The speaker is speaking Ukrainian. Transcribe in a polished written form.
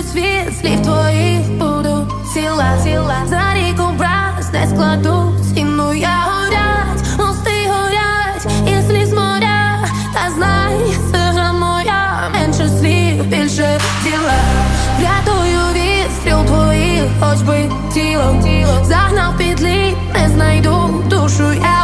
світ, слів твоїх буду ціла. За рік образ не складу, стіну я горять, мости горять, і сліз моря. Та знай, це гра моя, менше слів, більше діла. Врятую від стріл твоїх, хоч би тіло загнав під лід, не знайду душу я.